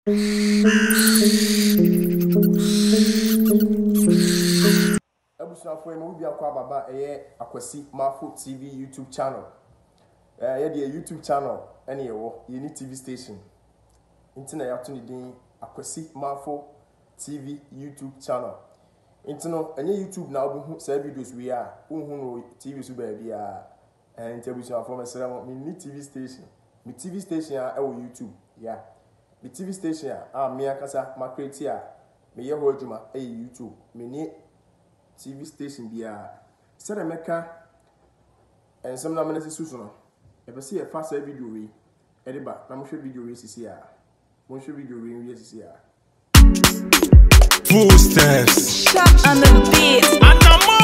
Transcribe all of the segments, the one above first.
Abusafo mo bi akwa baba Akwasi Mafo TV YouTube channel. The YouTube channel any ye TV station. Internet ya to ni din Akwasi Mafo TV YouTube channel. Internet any YouTube na obu say videos we are unhu TV so ba bia abusafo mesere me TV station. Me TV station e YouTube. Yeah. Me TV station me akasa ma create me ye ho adwuma YouTube. Me ni TV station bia said America and some names susuno. If I see a faster video we ediba na mo hwe video we sisi a mo hwe video we sisi a footsteps shut on the beat and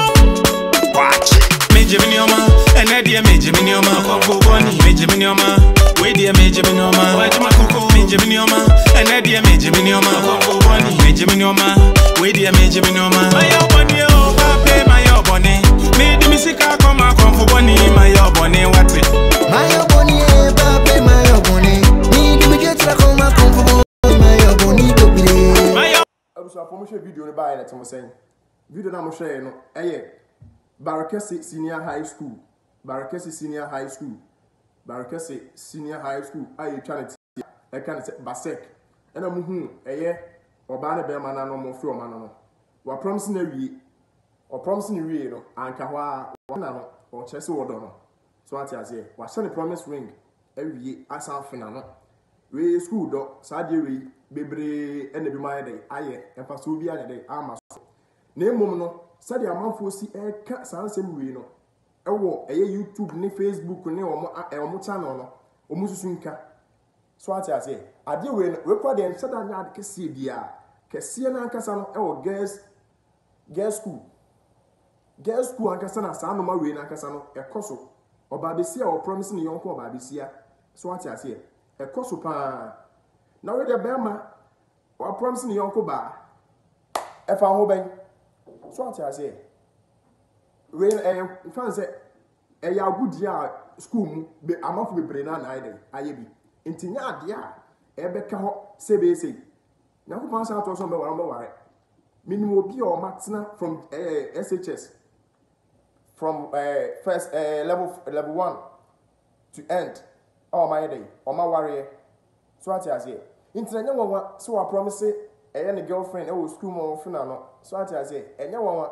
watch me Jiminioma and Eddie me Jiminioma for bonny me Jiminioma we dear me Jiminioma why my coco me Jiminioma and Eddie me Jiminioma for bonny me Jiminioma we dear me Jiminioma my bonny oh papa my bonny me the music come for bonny my bonny what it my bonny papa my bonny me the music come for bonny my bonny to be so for me share video ne ba na temo sen video na mo share no Barakesi Senior High School. Barakesi Senior High School. Barakesi Senior High School. Aye trying to I can say Basek. And I'm oba na be man na no mo fi o man no. Wa promise na wie. O promise na wie no anka ho a na no o chese wo do no. So ati ase wa send the promise ring ewie asan fina no. We school do sa de we bebre ene bi man dey aye emfa so bi anya dey ama so. Na emom no said your man for see a sansem we no. Ewo YouTube ni Facebook ni omo channel no. Omo susunka. So ati ase ade we no record dem said that na kese bia. Kese na ankasa no ewo girls school. Girls school ankasa na sa no ma we na ankasa no ekoso. Oba besia o promise ni yonko oba besia. So ati ase ekoso pa. Na we de bema o promise ni yonko ba. Efa ho ben. So what I say, when fan say, ya good year school be amount be brain na ide ayebi. Intinya dia ebeka ho sebe say. Na ko pan sa to so be ware. Minimum obi o matna from SHS from first level 1 to end. Oh my day, o ma ware. So what I say, intinya won so I promise any girlfriend school mo funa no. So I say, enya won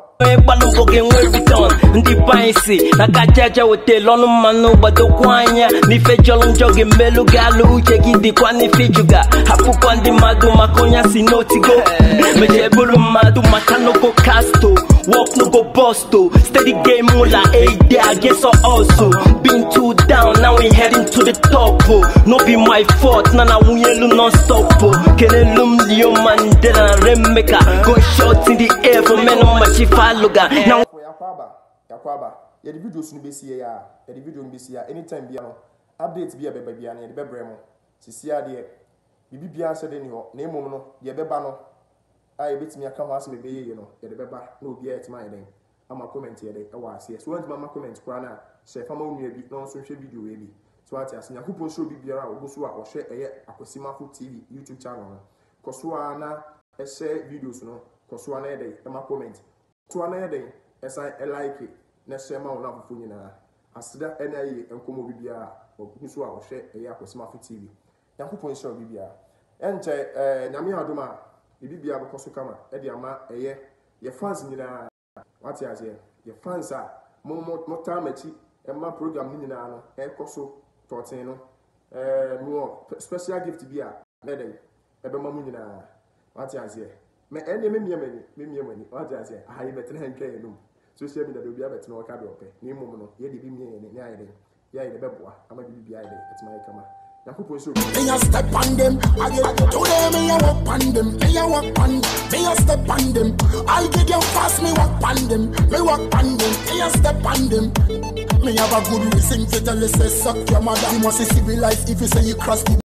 ndi paisi na kachacha hotel onu manu bado kwanya ni fejolo njoge melu galu ucheki di kwa ni fijuga hapu kwa ndi madu makonya sinotigo mejebulu madu makano go casto walk no go busto steady game mula day I guess also been too down now we heading to the top no be my fault nana unyelu non stop kenelum lio mandela remeka go shot in the air for men on machifaluga now yakwaba ye the videos no be see ya ye the video no be see ya anytime bia no updates bia beba bia na ye be bremo sisia de bibi bia se de ni ho na emom no ye beba no ai betimi aka ho ase be ye no ye de beba na obi a etima ye den ama comment ye de e wa ase so want ma comment kwa na share fama onua bi no so hwe video we bi so ati ase yakupon show bi bia a oguso a o hwe eye Akwasi Mafo TV YouTube channel no koso na e share videos no koso na ye de e ma comment so na ye de esa like na share ma wona fufu nyina asida enayi enkomo bibia oguso a o hwe eye Akwasi Mafo TV yakupon show bibia enche nyame adoma bibia be koso kama e de ama eye ye fans nyina wati ase ye fans a mo time achi e ma program ni nyina no e koso 14 no mo special gift bia na den e be ma mu nyina wati ase me ene me miemani wati ase ayi betre hanka enum social media do bia betre no ka do pe ni mum no ye de bi miene ni ayi den ya ye de beboa ama bi bia ye de etima ye kama me a step on them, I get today me a walk on them, me a walk on, me a step on them. I get you fast, me walk on them, me walk on them, me a step on them. Me have a good reason to tell you say suck your mother. You must see civil life if you say you cross the